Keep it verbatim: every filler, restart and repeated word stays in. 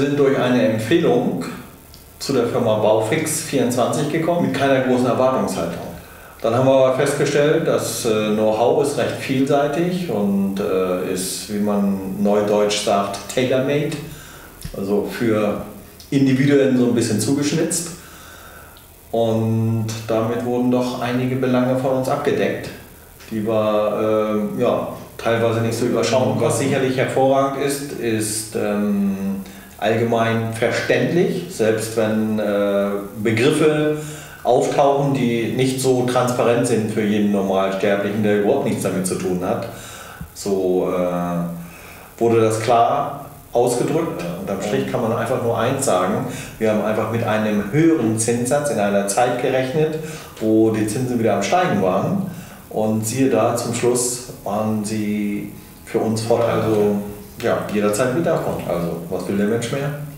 sind durch eine Empfehlung zu der Firma Baufix vierundzwanzig gekommen, mit keiner großen Erwartungshaltung. Dann haben wir festgestellt, das äh, Know-how ist recht vielseitig und äh, ist, wie man neudeutsch sagt, tailor-made, also für Individuen so ein bisschen zugeschnitzt. Und damit wurden doch einige Belange von uns abgedeckt, die wir äh, ja, teilweise nicht so überschauen. Was sicherlich hervorragend ist, ist ähm, allgemein verständlich, selbst wenn äh, Begriffe auftauchen, die nicht so transparent sind für jeden Normalsterblichen, der überhaupt nichts damit zu tun hat. So äh, wurde das klar ausgedrückt. Unterm Strich kann man einfach nur eins sagen: Wir haben einfach mit einem höheren Zinssatz in einer Zeit gerechnet, wo die Zinsen wieder am Steigen waren. Und siehe da, zum Schluss waren sie für uns vorteilhaft. Also ja, jederzeit wiederkommt. Also was will der Mensch mehr?